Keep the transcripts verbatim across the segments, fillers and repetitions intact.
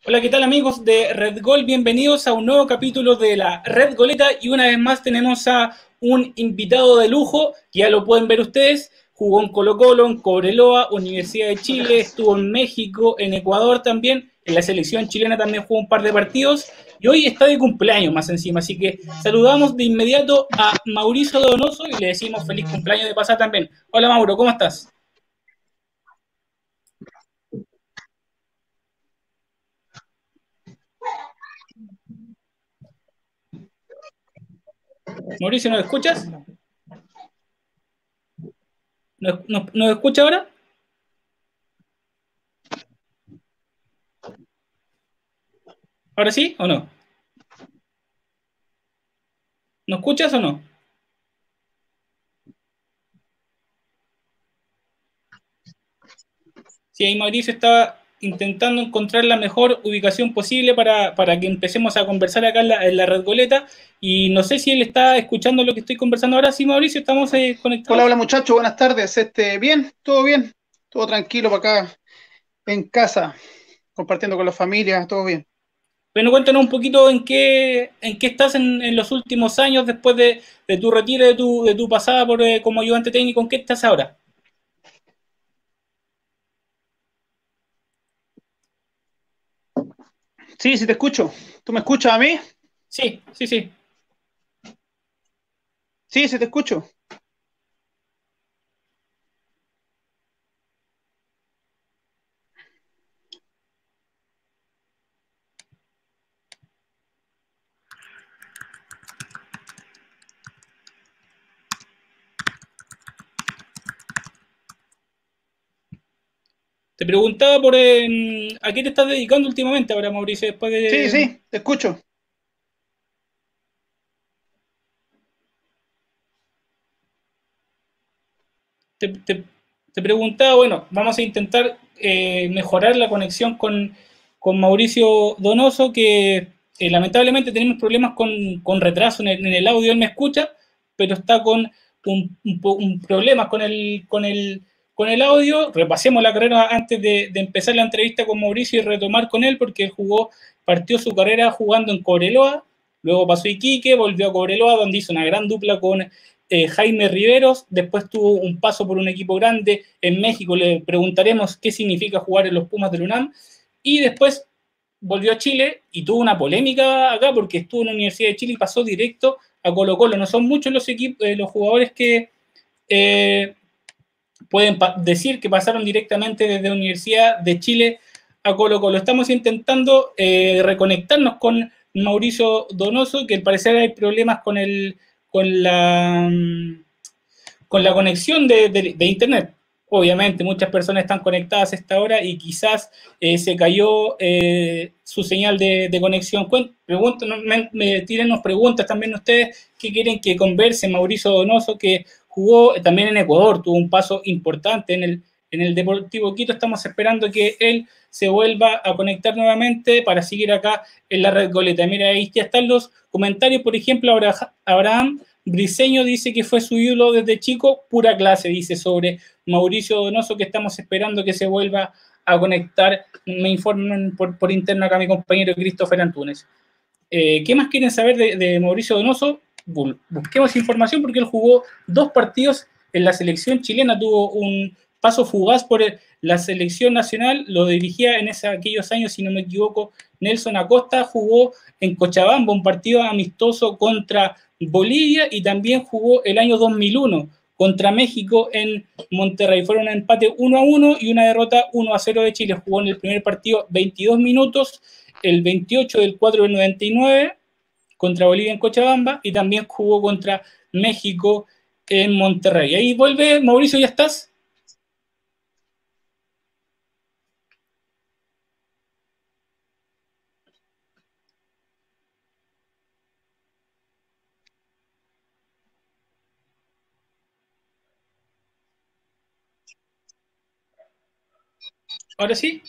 Hola, ¿qué tal amigos de Red Gol? Bienvenidos a un nuevo capítulo de la Red Goleta y una vez más tenemos a un invitado de lujo, que ya lo pueden ver ustedes, jugó en Colo Colo, en Cobreloa, Universidad de No Chile, dejas. estuvo en México, en Ecuador también, en la selección chilena también jugó un par de partidos y hoy está de cumpleaños más encima, así que saludamos de inmediato a Mauricio Donoso y le decimos feliz cumpleaños de pasada también. Hola Mauro, ¿cómo estás? Mauricio, ¿nos escuchas? ¿Nos, nos, nos escucha ahora? ¿Ahora sí o no? ¿Nos escuchas o no? Sí, ahí Mauricio estaba intentando encontrar la mejor ubicación posible para, para que empecemos a conversar acá en la, en la Red Goleta. Y no sé si él está escuchando lo que estoy conversando ahora. Sí, Mauricio, ¿estamos eh, Hola, hola conectados? muchachos, buenas tardes. Este, bien, todo bien, todo tranquilo para acá en casa, compartiendo con la familia, todo bien. Bueno, cuéntanos un poquito en qué, en qué estás en, en los últimos años después de, de tu retiro, de tu, de tu pasada por, eh, como ayudante técnico. ¿En qué estás ahora? Sí, sí te escucho. ¿Tú me escuchas a mí? Sí, sí, sí. Sí, sí te escucho. Te preguntaba por eh, a qué te estás dedicando últimamente ahora, Mauricio, después Sí, de, sí, te escucho. te, te, te preguntaba, bueno, vamos a intentar eh, mejorar la conexión con, con Mauricio Donoso, que eh, lamentablemente tenemos problemas con, con retraso en el, en el, audio, él me escucha, pero está con un, un, un problemas con el, con, el, con el audio. Repasemos la carrera antes de, de empezar la entrevista con Mauricio y retomar con él, porque él jugó, partió su carrera jugando en Cobreloa, luego pasó a Iquique, volvió a Cobreloa, donde hizo una gran dupla con eh, Jaime Riveros, después tuvo un paso por un equipo grande en México, le preguntaremos qué significa jugar en los Pumas del UNAM, y después volvió a Chile y tuvo una polémica acá porque estuvo en la Universidad de Chile y pasó directo a Colo Colo. No son muchos los, equipos, eh, los jugadores que eh, pueden decir que pasaron directamente desde la Universidad de Chile a Colo Colo. Estamos intentando eh, reconectarnos con Mauricio Donoso, que al parecer hay problemas con el con la con la conexión de, de, de internet. Obviamente, muchas personas están conectadas a esta hora y quizás eh, se cayó eh, su señal de, de conexión. Preguntan, me, me tiren unas preguntas también ustedes que quieren que converse Mauricio Donoso, que jugó también en Ecuador, tuvo un paso importante en el, en el Deportivo Quito. Estamos esperando que él se vuelva a conectar nuevamente para seguir acá en la Red Goleta. Mira, ahí ya están los comentarios. Por ejemplo, Abraham Briseño dice que fue su ídolo desde chico, pura clase, dice sobre Mauricio Donoso, que estamos esperando que se vuelva a conectar. Me informan por, por interno acá mi compañero Christopher Antunes. Eh, ¿Qué más quieren saber de, de Mauricio Donoso? Busquemos información porque él jugó dos partidos en la selección chilena, tuvo un paso fugaz por el, la selección nacional, lo dirigía en ese, aquellos años, si no me equivoco, Nelson Acosta, jugó en Cochabamba un partido amistoso contra Bolivia y también jugó el año dos mil uno contra México en Monterrey. Fueron un empate uno a uno y una derrota uno a cero de Chile. Jugó en el primer partido veintidós minutos, el veintiocho del cuatro del noventa y nueve contra Bolivia en Cochabamba y también jugó contra México en Monterrey. Ahí vuelve Mauricio, ¿ya estás? ¿Ahora sí?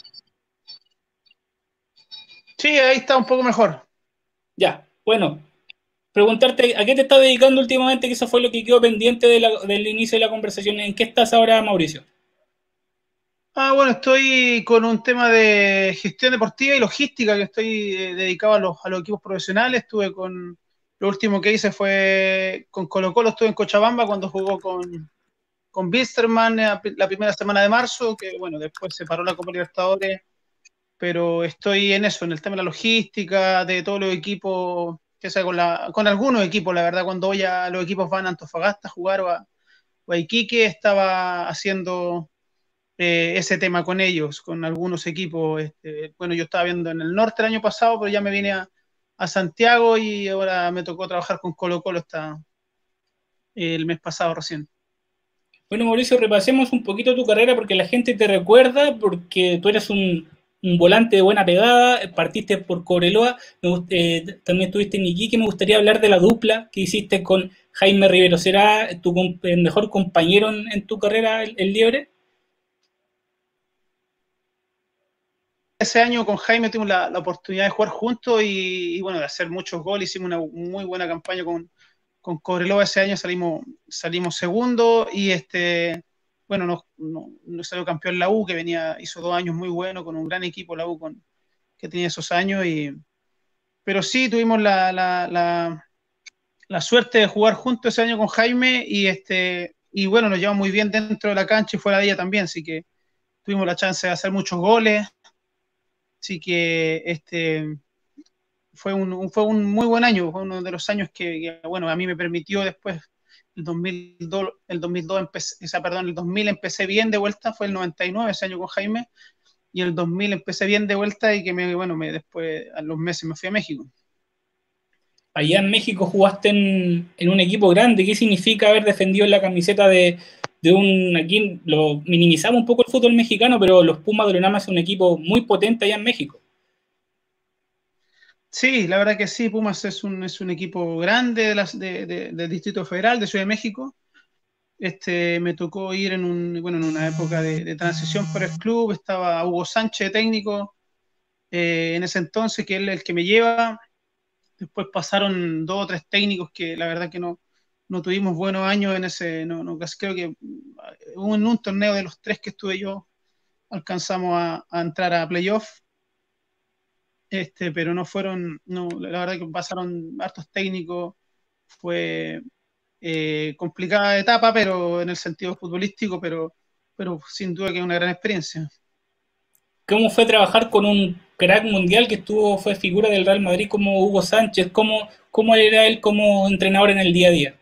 Sí, ahí está un poco mejor. Ya, bueno. Preguntarte, ¿a qué te estás dedicando últimamente? Que eso fue lo que quedó pendiente de la, del inicio de la conversación. ¿En qué estás ahora, Mauricio? Ah, bueno, estoy con un tema de gestión deportiva y logística, que estoy eh, dedicado a los, a los equipos profesionales. Estuve con, lo último que hice fue con Colo Colo, estuve en Cochabamba cuando jugó con, con Bilsterman la, la primera semana de marzo, que bueno, después se paró la Copa Libertadores, pero estoy en eso, en el tema de la logística, de todos los equipos, que sea con, la, con algunos equipos, la verdad, cuando voy a los equipos van a Antofagasta a jugar o a, o a Iquique, estaba haciendo eh, ese tema con ellos, con algunos equipos. Este, bueno, yo estaba viendo en el norte el año pasado, pero ya me vine a, a Santiago y ahora me tocó trabajar con Colo Colo hasta el mes pasado recién. Bueno, Mauricio, repasemos un poquito tu carrera porque la gente te recuerda, porque tú eres un, un volante de buena pegada, partiste por Cobreloa, me gust- eh, también estuviste en Iquique, me gustaría hablar de la dupla que hiciste con Jaime Rivero. ¿Será tu com- el mejor compañero en, en tu carrera, el, el Liebre? Ese año con Jaime tuvimos la, la oportunidad de jugar juntos y, y, bueno, de hacer muchos goles, hicimos una muy buena campaña con, con Cobreloa. Ese año salimos, salimos segundo y este, bueno, nos, nos, nos salió campeón la U, que venía, hizo dos años muy buenos con un gran equipo la U con, que tenía esos años. Y, pero sí tuvimos la, la, la, la suerte de jugar juntos ese año con Jaime y, este, y bueno, nos llevamos muy bien dentro de la cancha y fuera de ella también, así que tuvimos la chance de hacer muchos goles, así que este, fue, un, fue un muy buen año, fue uno de los años que, que bueno, a mí me permitió después, el dos mil dos, el dos mil dos empecé, o sea, perdón, el dos mil empecé bien de vuelta, fue el noventa y nueve ese año con Jaime, y el dos mil empecé bien de vuelta y que me, bueno, me, después a los meses me fui a México. Allá en México jugaste en, en un equipo grande. ¿Qué significa haber defendido la camiseta de, de un... Aquí lo minimizamos un poco el fútbol mexicano, pero los Pumas de Lonama es un equipo muy potente allá en México. Sí, la verdad que sí, Pumas es un, es un equipo grande de las, de, de, del Distrito Federal, de Ciudad de México. Este, me tocó ir en, un, bueno, en una época de, de transición para el club, estaba Hugo Sánchez técnico eh, en ese entonces, que él es el que me lleva. Después pasaron dos o tres técnicos que la verdad que no, no tuvimos buenos años en ese, no, no, casi creo que uh, en un torneo de los tres que estuve yo alcanzamos a, a entrar a playoff, este, pero no fueron, no, la verdad que pasaron hartos técnicos, fue eh, complicada etapa, pero en el sentido futbolístico, pero, pero sin duda que es una gran experiencia. ¿Cómo fue trabajar con un crack mundial que estuvo, fue figura del Real Madrid como Hugo Sánchez? ¿Cómo, cómo era él como entrenador en el día a día?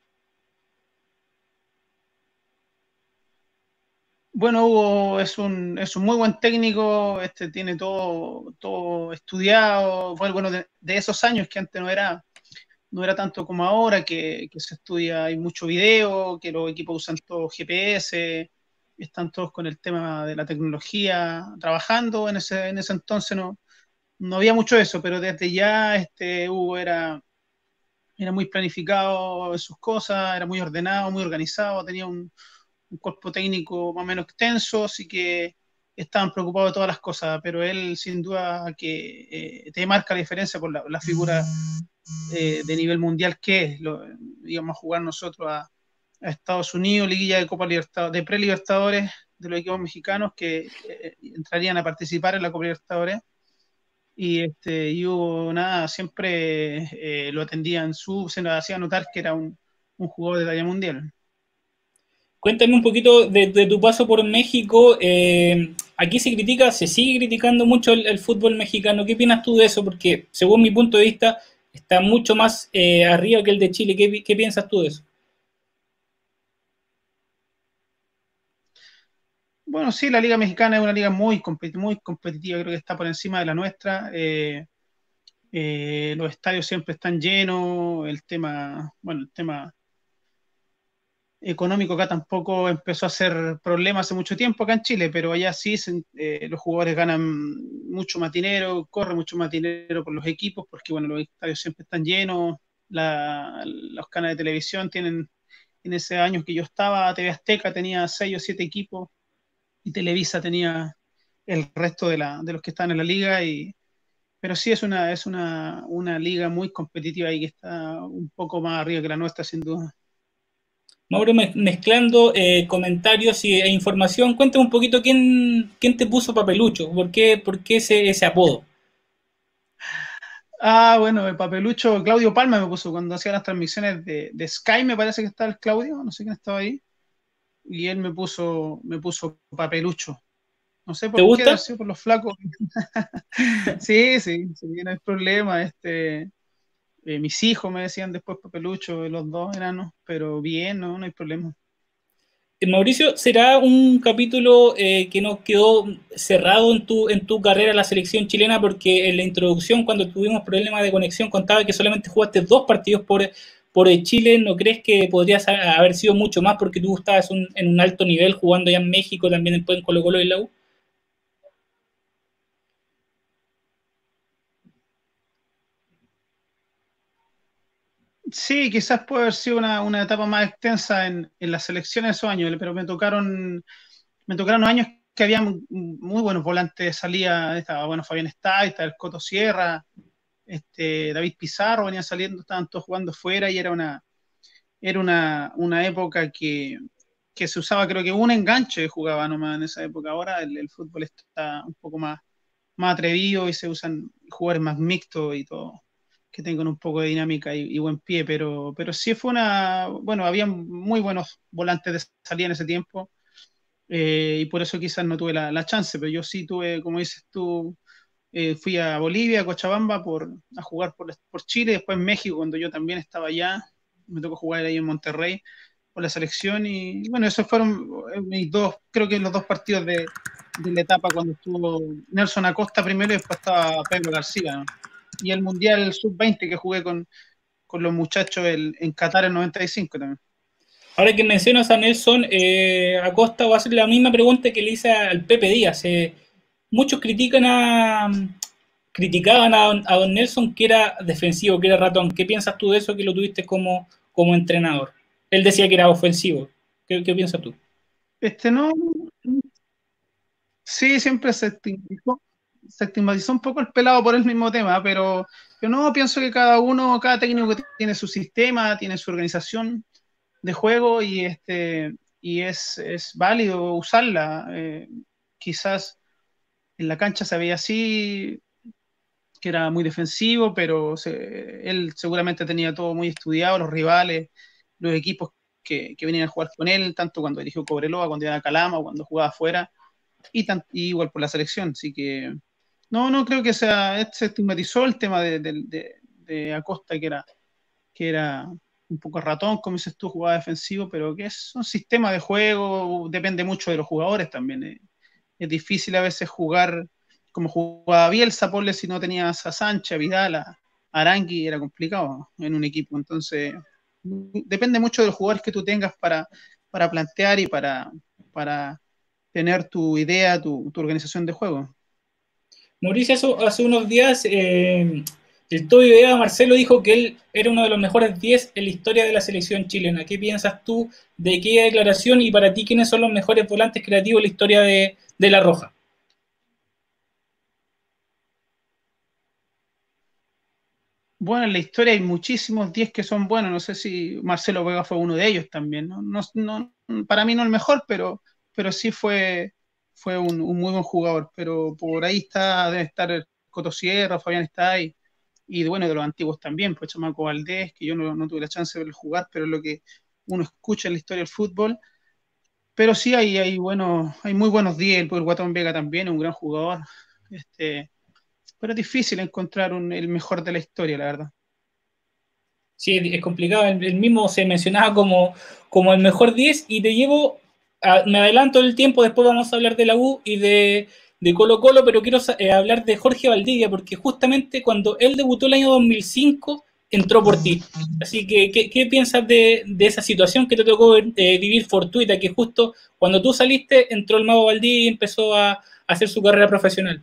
Bueno, Hugo es un, es un muy buen técnico, este, tiene todo, todo estudiado, bueno, bueno de, de, esos años que antes no era, no era tanto como ahora, que, que se estudia, hay mucho video, que los equipos usan todo G P S, están todos con el tema de la tecnología trabajando, en ese, en ese entonces no, no había mucho de eso, pero desde ya este, Hugo era, era muy planificado en sus cosas, era muy ordenado, muy organizado, tenía un, un cuerpo técnico más o menos extenso, así que estaban preocupados de todas las cosas, pero él sin duda que eh, te marca la diferencia por la, la figura eh, de nivel mundial que es. Lo, íbamos a jugar nosotros a, a Estados Unidos, liguilla de Copa Libertadores, de pre-Libertadores de los equipos mexicanos que eh, entrarían a participar en la Copa Libertadores. Y, este, y hubo nada, siempre eh, lo atendían, su, se nos hacía notar que era un, un jugador de talla mundial. Cuéntame un poquito de, de tu paso por México. Eh, aquí se critica, se sigue criticando mucho el, el, fútbol mexicano. ¿Qué opinas tú de eso? Porque según mi punto de vista está mucho más eh, arriba que el de Chile. ¿Qué, ¿Qué piensas tú de eso? Bueno, sí, la Liga Mexicana es una liga muy, competi muy competitiva, creo que está por encima de la nuestra. Eh, eh, los estadios siempre están llenos, el tema, bueno, el tema económico acá tampoco empezó a ser problema hace mucho tiempo acá en Chile, pero allá sí se, eh, los jugadores ganan mucho más dinero, corre mucho más dinero por los equipos, porque bueno, los estadios siempre están llenos, la, los canales de televisión tienen, en ese año que yo estaba, T V Azteca tenía seis o siete equipos y Televisa tenía el resto de, la, de los que están en la liga, y, pero sí es una, es una, una liga muy competitiva y que está un poco más arriba que la nuestra, sin duda. Mauro, mez- mezclando eh, comentarios y, e información, cuéntame un poquito quién, quién te puso Papelucho, por qué, por qué ese, ese apodo. Ah, bueno, el papelucho, Claudio Palma me puso cuando hacía las transmisiones de, de Sky, me parece que estaba el Claudio, no sé quién estaba ahí, y él me puso, me puso papelucho. No sé ¿Te por qué, debe haber gusta? sido por los flacos. Sí, sí, sí, no hay problema. Este, eh, mis hijos me decían después papelucho, los dos enanos, pero bien, no, no hay problema. Eh, Mauricio, ¿será un capítulo eh, que nos quedó cerrado en tu, en tu carrera en la selección chilena? Porque en la introducción, cuando tuvimos problemas de conexión, contaba que solamente jugaste dos partidos por, por Chile. ¿No crees que podrías haber sido mucho más porque tú estabas un, en un alto nivel jugando ya en México, también después en Colo Colo y la U? Sí, quizás puede haber sido una, una etapa más extensa en, en la selección en esos años, pero me tocaron, me tocaron años que había muy buenos volantes de salida. Estaba, bueno, Fabián Estay, estaba el Coto Sierra, este, David Pizarro venía saliendo, estaban todos jugando fuera y era una, era una, una época que, que se usaba, creo que un enganche jugaba nomás en esa época. Ahora el, el fútbol está un poco más, más atrevido y se usan jugadores más mixtos y todo, que tengan un poco de dinámica y, y buen pie, pero, pero sí fue una, bueno, había muy buenos volantes de salida en ese tiempo, eh, y por eso quizás no tuve la, la chance, pero yo sí tuve, como dices tú, eh, fui a Bolivia, a Cochabamba, por, a jugar por, por Chile, después en México, cuando yo también estaba allá, me tocó jugar ahí en Monterrey por la selección, y bueno, esos fueron eh, mis dos, creo que los dos partidos de, de la etapa cuando estuvo Nelson Acosta primero y después estaba Pedro García, ¿no? Y el Mundial sub veinte que jugué con, con los muchachos el, en Qatar en noventa y cinco también. Ahora que mencionas a Nelson eh, Acosta, voy a hacer la misma pregunta que le hice al Pepe Díaz. Eh, muchos critican a, criticaban a, a, don Nelson que era defensivo, que era ratón. ¿Qué piensas tú de eso que lo tuviste como, como entrenador? Él decía que era ofensivo. ¿Qué, qué piensas tú? Este no, sí, siempre se estigmatizó, se estigmatizó un poco el pelado por el mismo tema, pero yo no pienso que cada uno, cada técnico tiene su sistema, tiene su organización de juego y este y es, es válido usarla. Eh, quizás en la cancha se veía así, que era muy defensivo, pero se, él seguramente tenía todo muy estudiado, los rivales, los equipos que, que venían a jugar con él, tanto cuando dirigió Cobreloa, cuando iba a Calama o cuando jugaba afuera, y, tan, y igual por la selección. Así que no, no creo que sea, se estigmatizó el tema de, de, de, de Acosta, que era, que era un poco ratón, como dices tú, jugaba defensivo, pero que es un sistema de juego, depende mucho de los jugadores también. Eh. Es difícil a veces jugar como jugaba Bielsa, Paul, si no tenías a Sánchez, a Vidal, a Arangui, era complicado en un equipo. Entonces, depende mucho de los jugadores que tú tengas para, para plantear y para, para tener tu idea, tu, tu organización de juego. Mauricio hace, hace unos días, eh, el Toby Vega Marcelo dijo que él era uno de los mejores diez en la historia de la selección chilena. ¿Qué piensas tú de aquella declaración y para ti quiénes son los mejores volantes creativos en la historia de, de La Roja? Bueno, en la historia hay muchísimos diez que son buenos. No sé si Marcelo Vega fue uno de ellos también. No, no, no, para mí no el mejor, pero, pero sí fue, fue un, un, muy buen jugador. Pero por ahí está, debe estar el Coto Sierra, Fabián está y, y bueno, de los antiguos también, pues Chamaco Valdés, que yo no, no tuve la chance de verlo jugar, pero es lo que uno escucha en la historia del fútbol. Pero sí hay, hay, bueno, hay muy buenos diez. El, el Guatón Vega también, un gran jugador. Este, pero es difícil encontrar un, el mejor de la historia, la verdad. Sí, es complicado. El, el mismo se mencionaba como, como el mejor diez y te llevo, a, me adelanto el tiempo, después vamos a hablar de la U y de, de Colo Colo, pero quiero eh, hablar de Jorge Valdivia, porque justamente cuando él debutó el año dos mil cinco, entró por ti. Así que, ¿qué, qué piensas de, de, esa situación que te tocó eh, vivir fortuita, que justo cuando tú saliste, entró el Mago Valdivia y empezó a, a hacer su carrera profesional?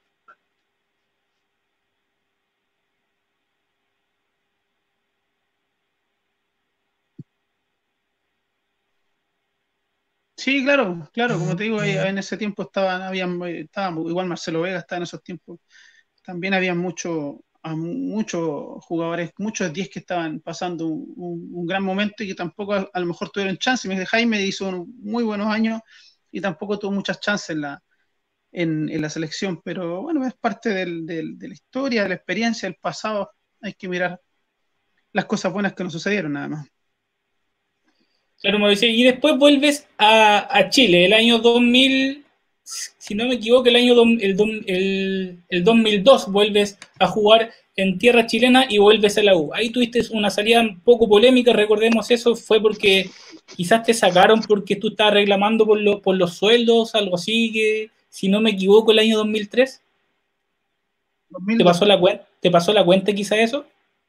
Sí, claro, claro, como te digo, ahí en ese tiempo estaban, habían, estaba igual Marcelo Vega, estaba en esos tiempos, también había mucho, a muchos jugadores, muchos diez que estaban pasando un, un, un gran momento y que tampoco a, a, lo mejor tuvieron chance. Jaime hizo un, muy buenos años y tampoco tuvo muchas chances en la, en, en la selección, pero bueno, es parte del, del, de la historia, de la experiencia, del pasado. Hay que mirar las cosas buenas que nos sucedieron nada más. Claro, Mauricio, y después vuelves a, a Chile, el año dos mil, si no me equivoco, el año do, el, el, el dos mil dos vuelves a jugar en tierra chilena y vuelves a la U. Ahí tuviste una salida un poco polémica, recordemos eso, fue porque quizás te sacaron porque tú estabas reclamando por, lo, por los sueldos, algo así, que si no me equivoco, el año dos mil tres. dos mil dos. ¿Te pasó la, ¿Te pasó la cuenta quizá eso?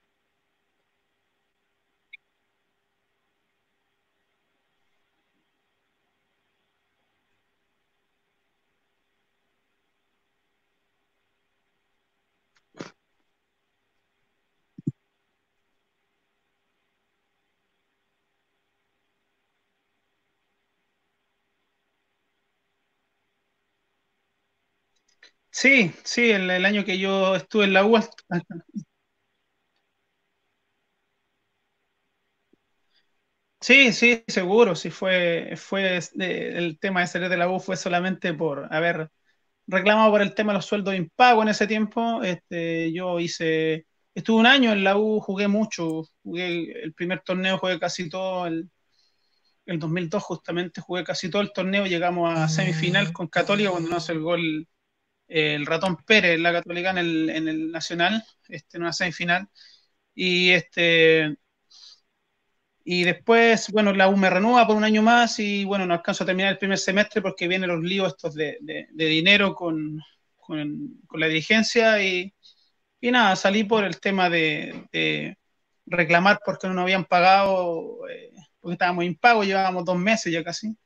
Sí, sí, el, el año que yo estuve en la U. Sí, sí, seguro, sí fue, fue eh, el tema de salir de la U fue solamente por haber reclamado por el tema de los sueldos impagos en ese tiempo. Este, yo hice, estuve un año en la U, jugué mucho, jugué el primer torneo, jugué casi todo, el, el dos mil dos justamente, jugué casi todo el torneo, llegamos a semifinal con Católica cuando nos hace el gol el Ratón Pérez, la Católica en el, en el Nacional, este, en una semifinal. Y este y después, bueno, la U me renueva por un año más y bueno, no alcanzo a terminar el primer semestre porque vienen los líos estos de, de, de dinero con, con, con, la dirigencia y, y, nada, salí por el tema de, de reclamar porque no nos habían pagado, eh, porque estábamos impagos, llevábamos dos meses ya casi.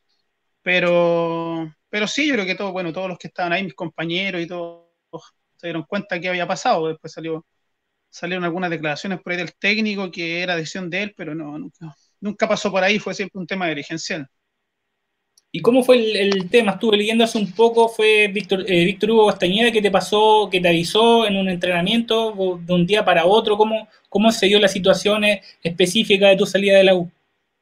Pero, pero sí, yo creo que todo, bueno, todos los que estaban ahí, mis compañeros y todos, se dieron cuenta que había pasado. Después salió, salieron algunas declaraciones por ahí del técnico que era decisión de él, pero no, nunca, nunca pasó por ahí, fue siempre un tema dirigencial. ¿Y cómo fue el, el tema? Estuve leyendo hace un poco, fue Víctor, eh, Víctor Hugo Castañeda que te pasó, que te avisó en un entrenamiento de un día para otro. ¿Cómo, cómo se dio la situación específica de tu salida de la U?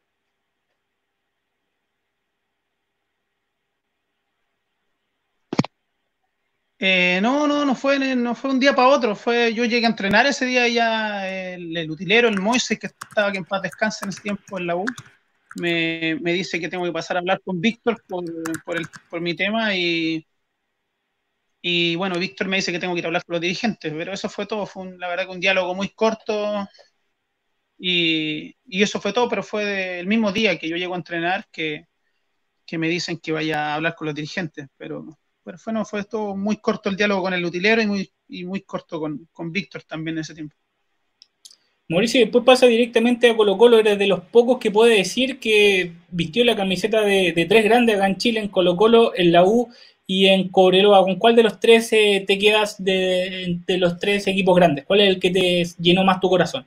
Eh, no, no, no fue, no fue un día para otro, fue, yo llegué a entrenar ese día y ya el, el utilero, el Moises, que estaba aquí en paz descanse en ese tiempo en la U, me, me dice que tengo que pasar a hablar con Víctor por, por, el, por mi tema y, y bueno, Víctor me dice que tengo que ir a hablar con los dirigentes, pero eso fue todo, fue un, la verdad que un diálogo muy corto y, y eso fue todo, pero fue el mismo día que yo llego a entrenar que, que me dicen que vaya a hablar con los dirigentes, pero, pero fue, no, fue todo muy corto el diálogo con el utilero y muy, y muy corto con, con Víctor también en ese tiempo. Mauricio después pasa directamente a Colo Colo, eres de los pocos que puede decir que vistió la camiseta de, de tres grandes acá en Chile, en Colo Colo, en la U y en Cobreloa. ¿Con cuál de los tres eh, te quedas de, de los tres equipos grandes? ¿Cuál es el que te llenó más tu corazón?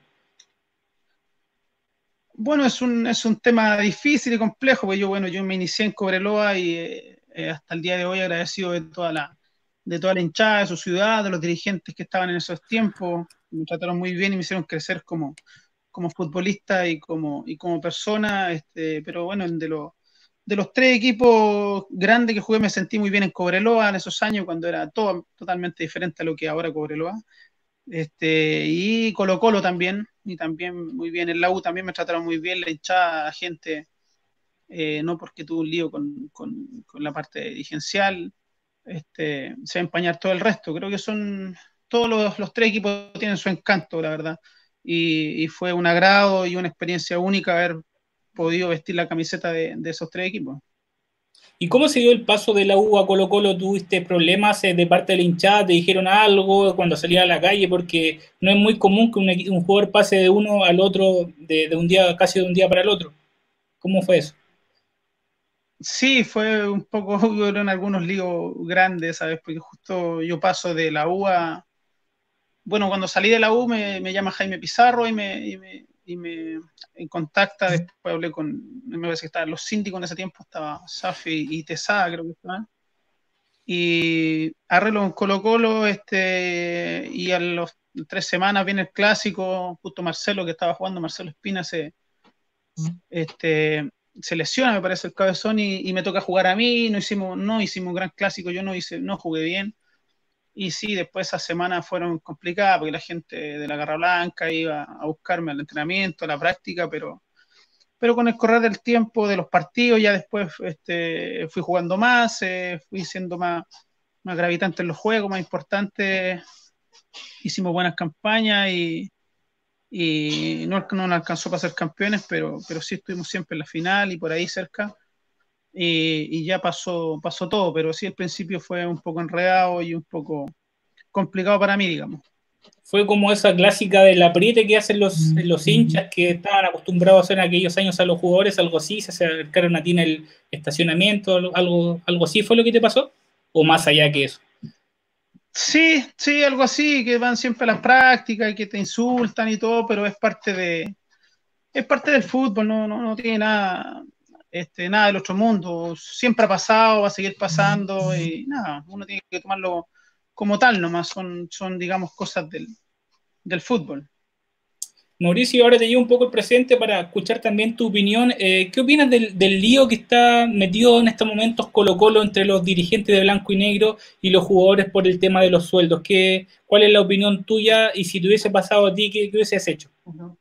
Bueno, es un, es un tema difícil y complejo, porque yo, bueno, yo me inicié en Cobreloa y eh, eh, hasta el día de hoy agradecido de toda la, de toda la hinchada de su ciudad, de los dirigentes que estaban en esos tiempos, me trataron muy bien y me hicieron crecer como, como futbolista y como, y como persona, este, pero bueno, de, lo, de los tres equipos grandes que jugué me sentí muy bien en Cobreloa en esos años, cuando era todo totalmente diferente a lo que ahora Cobreloa. Este, y Colo Colo también, y también muy bien. En la U también me trataron muy bien, la hinchada, la gente, eh, no porque tuve un lío con, con, con la parte dirigencial, este, se va a empañar todo el resto. Creo que son, todos los, los tres equipos tienen su encanto, la verdad. Y, y, fue un agrado y una experiencia única haber podido vestir la camiseta de, de esos tres equipos. ¿Y cómo se dio el paso de la U a Colo Colo? ¿Tuviste problemas eh, de parte de la hinchada? ¿Te dijeron algo cuando salías a la calle? Porque no es muy común que un, un jugador pase de uno al otro de, de, un día, casi de un día para el otro. ¿Cómo fue eso? Sí, fue un poco, hubieron algunos líos grandes, ¿sabes? Porque justo yo paso de la U a... Bueno, cuando salí de la U me, me llama Jaime Pizarro y me, y me, y me contacta, después hablé con, me parece que estaban los síndicos en ese tiempo, estaba Safi y Tesada, creo que estaban. y arreglo con Colo-Colo, este, y a los tres semanas viene el clásico, justo Marcelo que estaba jugando, Marcelo Espina se, este, se lesiona, me parece, el cabezón, y, y me toca jugar a mí, no hicimos, no hicimos un gran clásico, yo no hice, no jugué bien. Y sí, después esas semanas fueron complicadas porque la gente de la Garra Blanca iba a buscarme al entrenamiento, a la práctica, pero, pero con el correr del tiempo, de los partidos, ya después este, fui jugando más, eh, fui siendo más, más gravitante en los juegos, más importante, hicimos buenas campañas y, y no, no nos alcanzó para ser campeones, pero, pero sí estuvimos siempre en la final y por ahí cerca. Y, y ya pasó, pasó todo, pero sí, al principio fue un poco enredado y un poco complicado para mí, digamos. Fue como esa clásica del apriete que hacen los, los hinchas que estaban acostumbrados a hacer en aquellos años a los jugadores, algo así, se acercaron a ti en el estacionamiento, algo, algo así fue lo que te pasó, o más allá que eso. Sí, sí, algo así, que van siempre a las prácticas y que te insultan y todo, pero es parte de, es parte del fútbol, no, no, no tiene nada, este, nada del otro mundo. Siempre ha pasado, va a seguir pasando y nada, uno tiene que tomarlo como tal nomás, son, son digamos, cosas del, del fútbol. Mauricio, ahora te llevo un poco el presente para escuchar también tu opinión. Eh, ¿Qué opinas del, del lío que está metido en estos momentos Colo-Colo entre los dirigentes de blanco y negro y los jugadores por el tema de los sueldos? ¿Qué, ¿Cuál es la opinión tuya? Y si te hubiese pasado a ti, ¿qué, qué hubieses hecho? Uh-huh.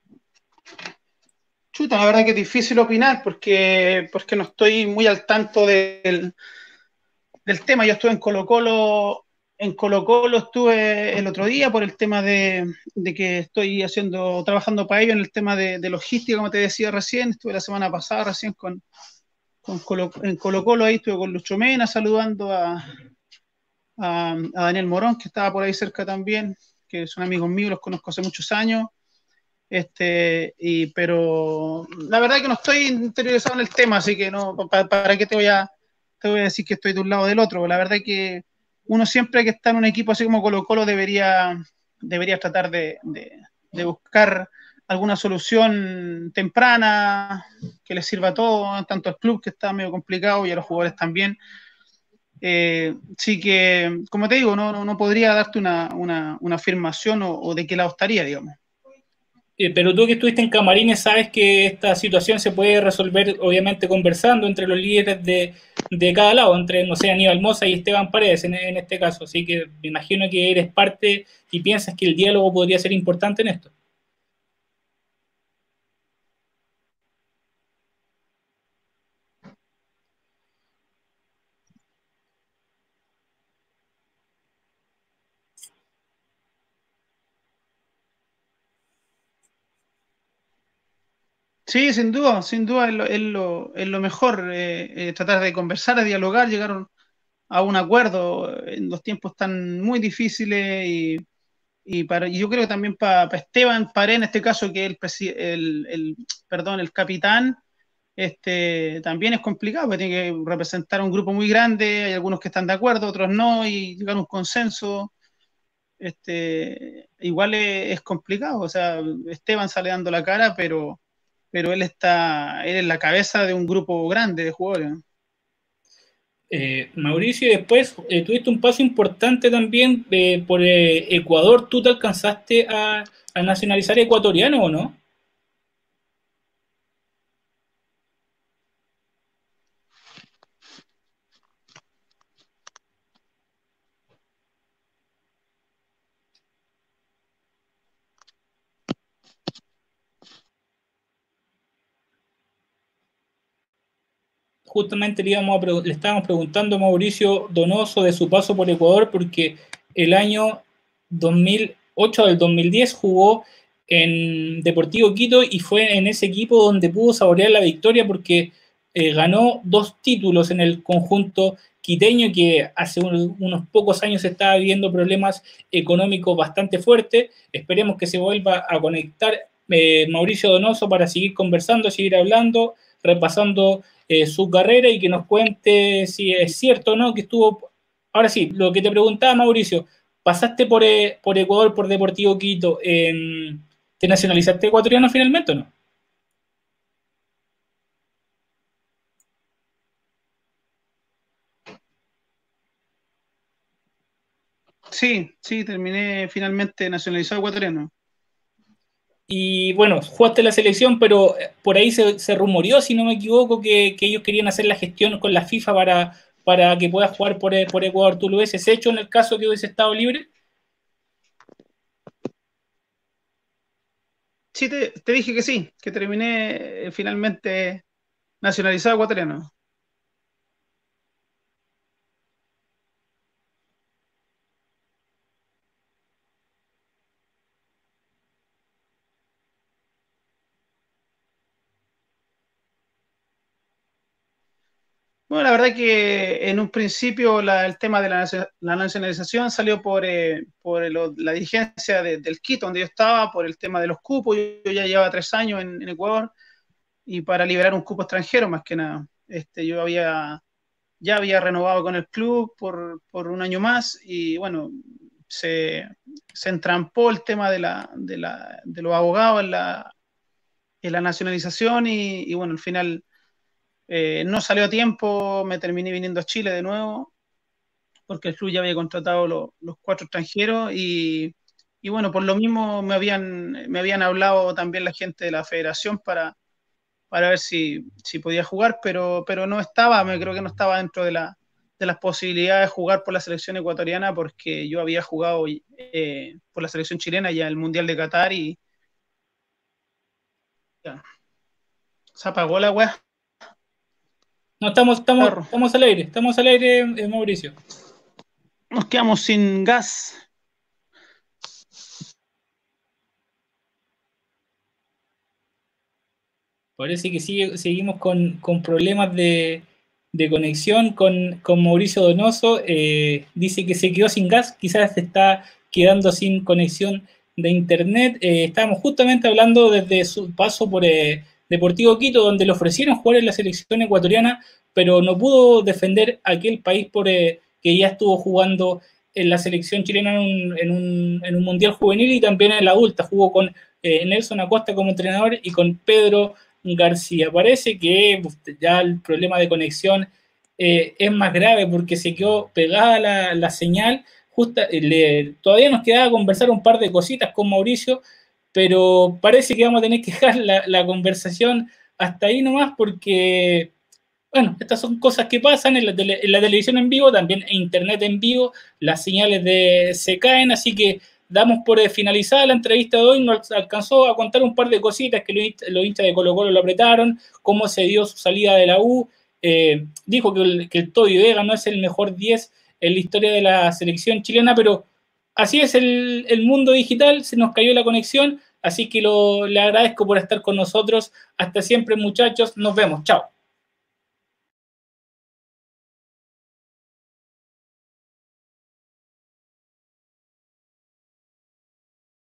Chuta, la verdad que es difícil opinar porque, porque no estoy muy al tanto del, del tema. Yo estuve en Colo Colo, en Colo Colo estuve el otro día por el tema de, de que estoy haciendo, trabajando para ello en el tema de, de, logística, como te decía recién. Estuve la semana pasada recién con, con Colo, en Colo Colo, ahí estuve con Lucho Mena saludando a, a, a Daniel Morón, que estaba por ahí cerca también, que son amigos míos, los conozco hace muchos años. Este, y, pero la verdad que no estoy interiorizado en el tema, así que no, para, para qué te voy a te voy a decir que estoy de un lado o del otro. La verdad que uno siempre que está en un equipo así como Colo Colo debería, debería tratar de, de, de buscar alguna solución temprana que les sirva a todos, tanto al club que está medio complicado y a los jugadores también. Eh, sí que, como te digo, no, no, no podría darte una, una, una afirmación o, o de qué lado estaría, digamos. Eh, pero tú que estuviste en Camarines sabes que esta situación se puede resolver obviamente conversando entre los líderes de, de cada lado, entre, no sé, Aníbal Mosa y Esteban Paredes en, en este caso. Así que me imagino que eres parte y piensas que el diálogo podría ser importante en esto. Sí, sin duda, sin duda es lo, es lo, es lo mejor, eh, eh, tratar de conversar, de dialogar, llegar a un acuerdo en los tiempos tan muy difíciles y, y, para, y yo creo que también para pa Esteban Paré, en este caso, que es el, el, el, perdón, el capitán, este, también es complicado, porque tiene que representar a un grupo muy grande, hay algunos que están de acuerdo, otros no, y llegar a un consenso, este, igual es, es complicado, o sea, Esteban sale dando la cara, pero pero él está, él es la cabeza de un grupo grande de jugadores. Eh, Mauricio, después eh, tuviste un paso importante también eh, por eh, Ecuador. ¿Tú te alcanzaste a, a nacionalizar ecuatoriano o no? Justamente le, íbamos a le estábamos preguntando a Mauricio Donoso de su paso por Ecuador porque el año dos mil ocho del dos mil diez jugó en Deportivo Quito y fue en ese equipo donde pudo saborear la victoria porque eh, ganó dos títulos en el conjunto quiteño que hace un, unos pocos años estaba viviendo problemas económicos bastante fuertes. Esperemos que se vuelva a conectar eh, Mauricio Donoso para seguir conversando, seguir hablando, repasando eh, su carrera y que nos cuente si es cierto o no que estuvo. Ahora sí, lo que te preguntaba Mauricio, ¿pasaste por, eh, por Ecuador, por Deportivo Quito? Eh, ¿Te nacionalizaste ecuatoriano finalmente o no? Sí, sí, terminé finalmente nacionalizado ecuatoriano. Y bueno, jugaste la selección, pero eh, por ahí se, se rumoreó, si no me equivoco, que, que ellos querían hacer la gestión con la FIFA para, para que puedas jugar por, por Ecuador. ¿Tú lo hubieses hecho en el caso que hubiese estado libre? Sí, te, te dije que sí, que terminé eh, finalmente nacionalizado ecuatoriano. Bueno, la verdad que en un principio la- el tema de la, nacio- la nacionalización salió por, eh, por lo- la dirigencia de- del Quito, donde yo estaba, por el tema de los cupos. Yo, yo ya llevaba tres años en, en Ecuador y para liberar un cupo extranjero más que nada. Este, yo había, ya había renovado con el club por, por un año más y bueno, se, se entrampó el tema de, la, de, la, de los abogados en la, en la nacionalización y, y bueno, al final eh, no salió a tiempo, me terminé viniendo a Chile de nuevo porque el club ya había contratado lo, los cuatro extranjeros y, y, bueno, por lo mismo me habían, me habían hablado también la gente de la federación para, para ver si, si podía jugar, pero, pero no estaba, me creo que no estaba dentro de, la, de las posibilidades de jugar por la selección ecuatoriana porque yo había jugado eh, por la selección chilena ya el Mundial de Qatar y ya, se apagó la weá. No, estamos, estamos, estamos al aire, estamos al aire, eh, Mauricio. Nos quedamos sin gas. Parece que sigue, seguimos con, con problemas de, de conexión con, con Mauricio Donoso. Eh, dice que se quedó sin gas, quizás se está quedando sin conexión de internet. Eh, estábamos justamente hablando desde su paso por eh, Deportivo Quito, donde le ofrecieron jugar en la selección ecuatoriana, pero no pudo defender aquel país por eh, que ya estuvo jugando en la selección chilena en un, en un, en un mundial juvenil y también en la adulta. Jugó con eh, Nelson Acosta como entrenador y con Pedro García. Parece que ya el problema de conexión eh, es más grave porque se quedó pegada la, la señal. Justa, le, todavía nos quedaba conversar un par de cositas con Mauricio, pero parece que vamos a tener que dejar la, la conversación hasta ahí nomás porque, bueno, estas son cosas que pasan en la, tele, en la televisión en vivo, también en internet en vivo, las señales de, se caen, así que damos por finalizada la entrevista de hoy, nos alcanzó a contar un par de cositas que los, los hinchas de Colo Colo lo apretaron, cómo se dio su salida de la U, eh, dijo que el, que el Toby Vega no es el mejor diez en la historia de la selección chilena, pero así es el, el mundo digital, se nos cayó la conexión, así que lo, le agradezco por estar con nosotros, hasta siempre muchachos, nos vemos, chao.